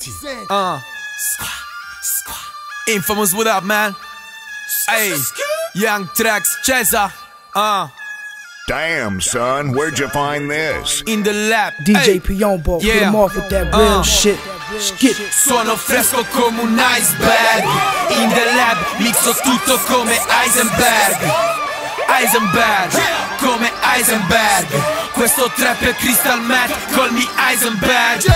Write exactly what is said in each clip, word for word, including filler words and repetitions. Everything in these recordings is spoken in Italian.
Senti, uh Infamous, what up, man? Hey, Young Trax, Cesa, uh Damn, son, where'd you find this? In the lab. D J hey. Piombo, Yeah. hit him off with that real Uh. shit. Skip. Sono fresco come un iceberg. In the lab mixo tutto come Heisenberg. Heisenberg, come Heisenberg. Questo trap è crystal meth, call me Heisenberg.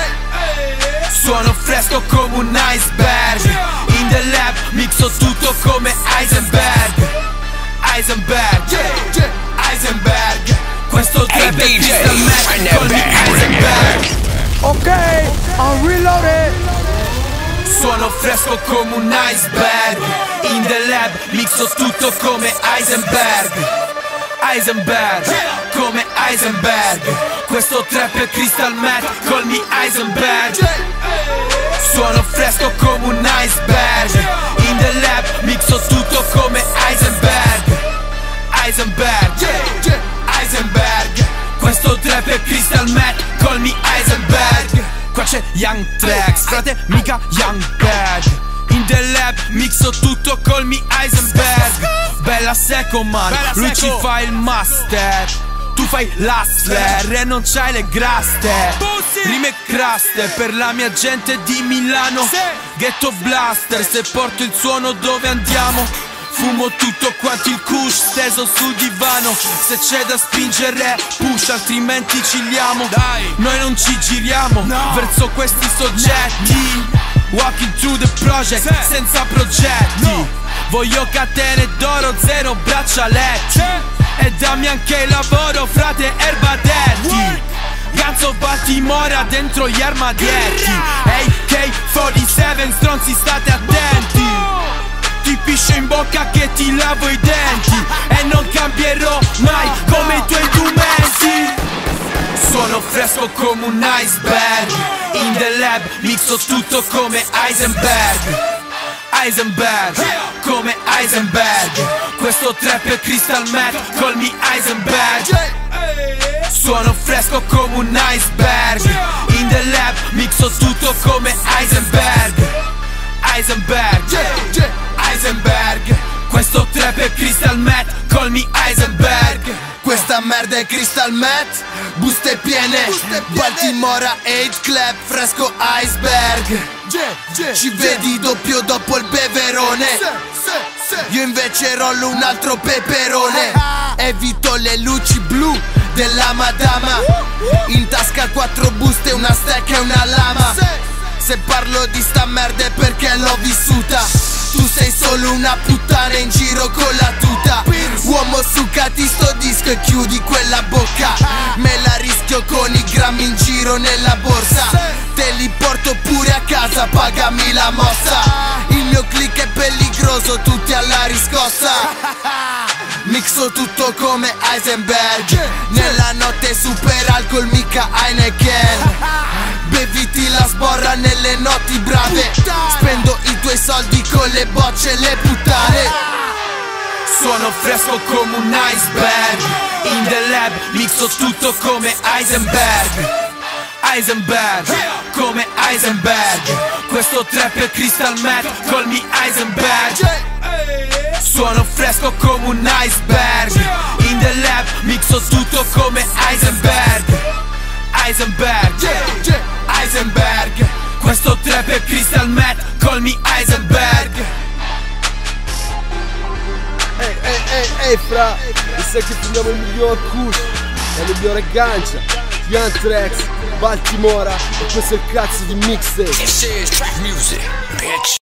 Suono fresco come un iceberg. In the lab mixo tutto come Heisenberg. Heisenberg, Heisenberg. Questo trap è crystal meth, call me Heisenberg. Ok, I'm reloaded. Suono fresco come un iceberg. In the lab mixo tutto come Heisenberg. Heisenberg, come Heisenberg. Questo trap è crystal meth, call me Heisenberg. Suono fresco come un iceberg. In the lab mixo tutto come Heisenberg. Heisenberg, Heisenberg. Questo trap è crystal meth, call me Heisenberg. Qua c'è Young Trax, frate, mica Young Bad. In the lab mixo tutto, call me Heisenberg. Bella seco man, lui ci fa il master. Tu fai l'hustler e non c'hai le graste. Rime craste per la mia gente di Milano. Ghetto blaster, se porto il suono dove andiamo. Fumo tutto quanto il kush steso sul divano. Se c'è da spingere push, altrimenti ciliamo. Dai, noi non ci giriamo no. verso questi soggetti. Walking through the project sì. senza progetti no. Voglio catene d'oro, zero braccialetti sì. E dammi anche il lavoro, frate erbadetti. Ganzo Baltimora dentro gli armadietti. A K quarantasette, stronzi state attenti. Ti piscio in bocca che ti lavo i denti. E non cambierò mai come i tuoi indumenti. Sono fresco come un iceberg. In the lab mixo tutto come Heisenberg. Heisenberg, come Heisenberg. Questo trap è crystal meth, call me Heisenberg. Suono fresco come un iceberg. In the lab mixo tutto come Heisenberg. Heisenberg, Heisenberg. Questo trap è crystal meth, call me Heisenberg. Questa merda è crystal meth, buste piene, Baltimora eight Club, fresco iceberg. Ci vedi doppio dopo il beverone. Io invece rollo un altro peperone. Evito le luci blu della madama. In tasca quattro buste, una stack e una lama. Se parlo di sta merda è perché l'ho vissuta. Tu sei solo una puttana in giro con la tuta. Uomo succati sto disco e chiudi quella bocca. Me la rischio con i grammi in giro nella borsa. Te li porto pure a casa, pagami la mossa. Il mio click è pelligroso, tutti alla riscossa. Mixo tutto come Heisenberg. Nella notte super alcol, mica Heineken. Beviti la sborra nelle notti brave. Spendo i tuoi soldi con le bocce e le puttane. Suono fresco come un iceberg. In the lab mixo tutto come Heisenberg. Heisenberg, come Heisenberg. Questo trap è crystal meth, call me Heisenberg. Suono fresco come un iceberg. In the lab mixo tutto come Heisenberg. Heisenberg, Heisenberg. Questo trap è crystal meth, call me Heisenberg. Ehi, ehi, ehi, ehi, fra, mi sa che prendiamo il miglior kush, la migliore gancia, Young Trax, Baltimora, e questo è il cazzo di mixtape. This is trap music, bitch.